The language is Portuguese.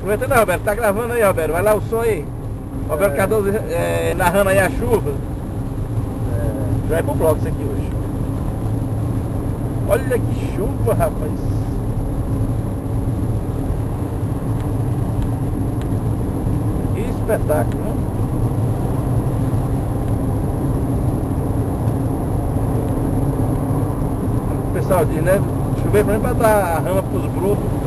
Aproveitando, Roberto, tá gravando aí, Roberto, vai lá o som aí. Roberto Cardoso narrando aí a chuva. Já é pro bloco isso aqui hoje. Olha que chuva, rapaz. Que espetáculo, né? O pessoal diz, né? Chover pra mim pra dar a rama pros brutos.